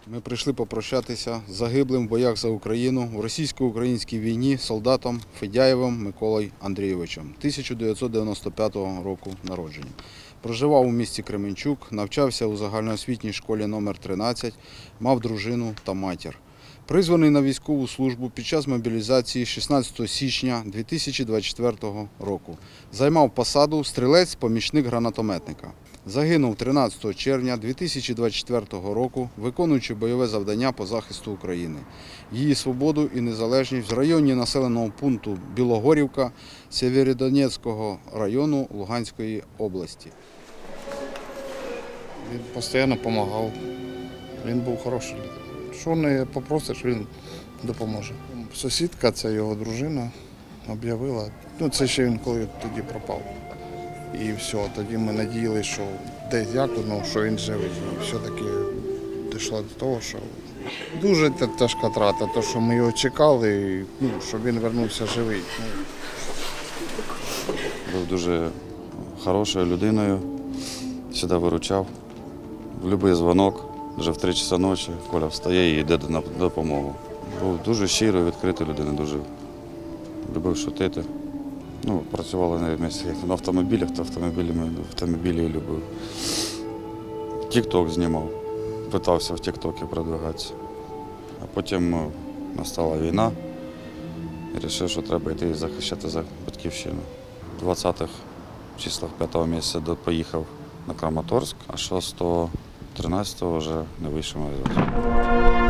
Ми прийшли попрощатися з загиблим в боях за Україну в російсько-українській війні солдатом Федяєвим Миколою Андрійовичем 1995 року народження. Проживав у місті Кременчук, навчався у загальноосвітній школі номер 13, мав дружину та матір. Призваний на військову службу під час мобілізації 16 січня 2024 року. Займав посаду стрілець-помічник гранатометника. Загинув 13 червня 2024 року, виконуючи бойове завдання по захисту України, її свободу і незалежність в районі населеного пункту Білогорівка Сєвєродонецького району Луганської області. Він постійно допомагав. Він був хороший людина. Що не попросиш, він допоможе. Сусідка, це його дружина, об'явила. Це ще він коли тоді пропав. І все, тоді ми надіялися, що десь що він живий. І все-таки дійшло до того, що дуже тяжка трата, то що ми його чекали, щоб він повернувся живий. Був дуже хорошою людиною, завжди виручав. В будь-який дзвонок, вже в 3 часа ночі, Коля встає і йде на допомогу. Був дуже щирою, відкритою людиною, дуже любив шутити. Працювали на місці як на автомобілях, то автомобілі любив. Тік-ток знімав, питався в тік-токі продвигатися. А потім настала війна і вирішив, що треба йти захищати за батьківщину. В 20-х числах 5-го місяця поїхав на Краматорськ, а 6-го, 13-го вже не вийшов на зв'язок.